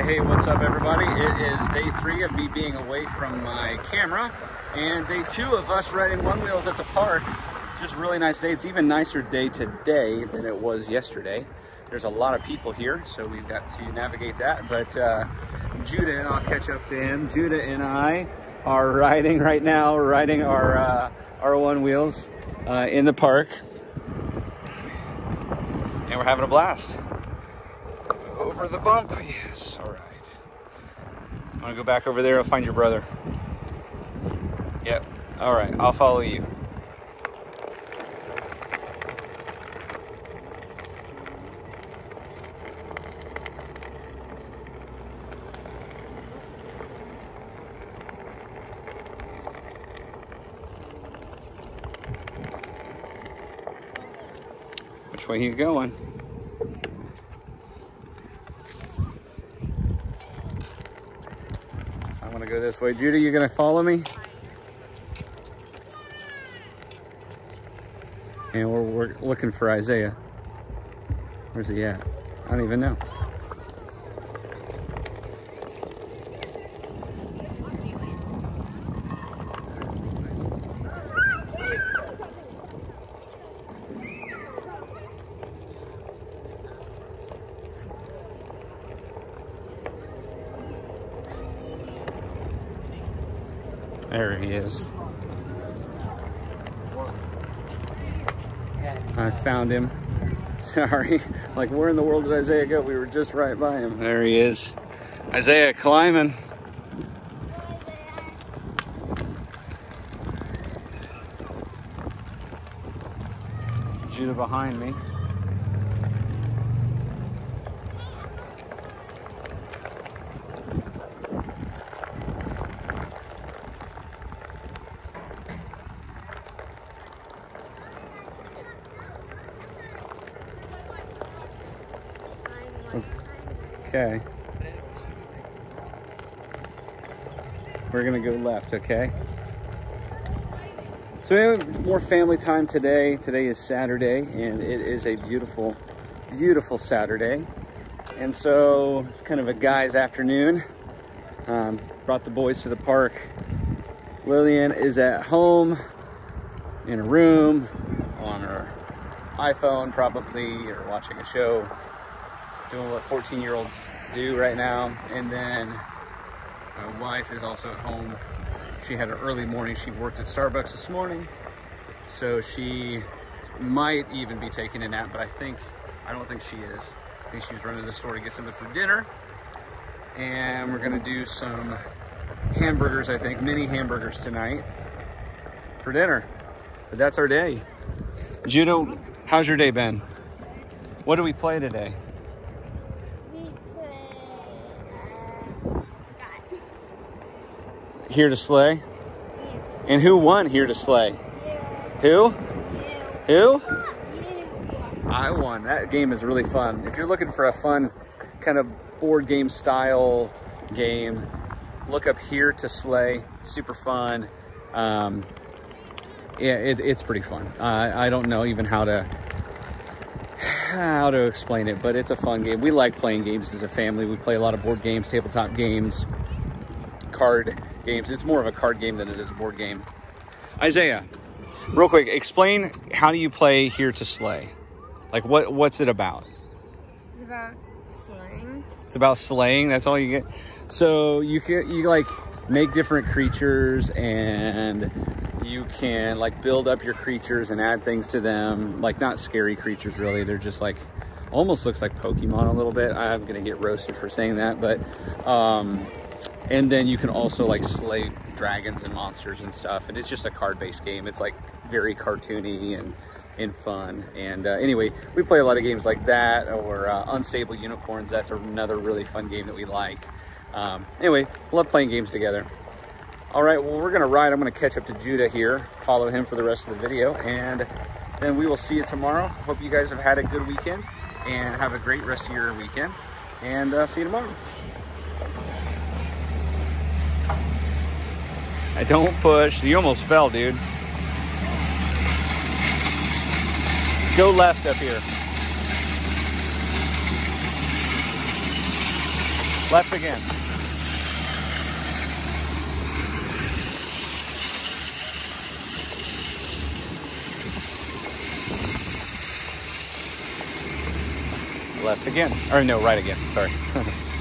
Hey, what's up everybody? It is day 3 of me being away from my camera and day 2 of us riding one wheels at the park. It's just a really nice day. It's even nicer day today than it was yesterday. There's a lot of people here, so we've got to navigate that. But Judah, and I'll catch up to him. Judah and I are riding right now. We're riding our one wheels in the park. And we're having a blast. Over the bump, yes, all right. I'm gonna go back over there, I'll find your brother. Yep, all right, I'll follow you. Which way are you going? I'm gonna go this way. Judy, you gonna follow me? And we're looking for Isaiah. Where's he at? I don't even know. There he is. I found him. Sorry. Like, where in the world did Isaiah go? We were just right by him. There he is. Isaiah climbing. Judah behind me. Okay. We're gonna go left, okay? So we have more family time today. Today is Saturday, and it is a beautiful, beautiful Saturday. And so it's kind of a guy's afternoon. Brought the boys to the park. Lillian is at home in a room on her iPhone probably, or watching a show, doing what 14-year-olds do right now. And then my wife is also at home. She had an early morning. She worked at Starbucks this morning, so she might even be taking a nap, but I don't think she is. I think she's running to the store to get something for dinner. And we're gonna do some hamburgers, I think, mini hamburgers tonight for dinner. But that's our day. Judah, how's your day been? What do we play today? Here to Slay? Yeah. And who won Here to Slay? Yeah. Who? Yeah. Who? Yeah. I won. That game is really fun. If you're looking for a fun kind of board game style game, look up Here to Slay. Super fun. Yeah, it's pretty fun. I don't know even how to explain it, but it's a fun game. We like playing games as a family. We play a lot of board games, tabletop games, card games. It's more of a card game than it is a board game. Isaiah, real quick, explain, how do you play Here to Slay? Like, what's it about? It's about slaying. It's about slaying, that's all you get? So you like make different creatures, and you can like build up your creatures and add things to them. Like, not scary creatures really, they're just like, almost looks like Pokemon a little bit. I'm gonna get roasted for saying that, but and then you can also like slay dragons and monsters and stuff. And it's just a card-based game. It's like very cartoony and fun. And anyway, we play a lot of games like that, or Unstable Unicorns. That's another really fun game that we like. Anyway, love playing games together. All right, well, we're gonna ride. I'm gonna catch up to Judah here, follow him for the rest of the video, and then we will see you tomorrow. Hope you guys have had a good weekend and have a great rest of your weekend, and see you tomorrow. I don't push. You almost fell, dude. Go left up here. Left again. Left again. Or no, right again. Sorry.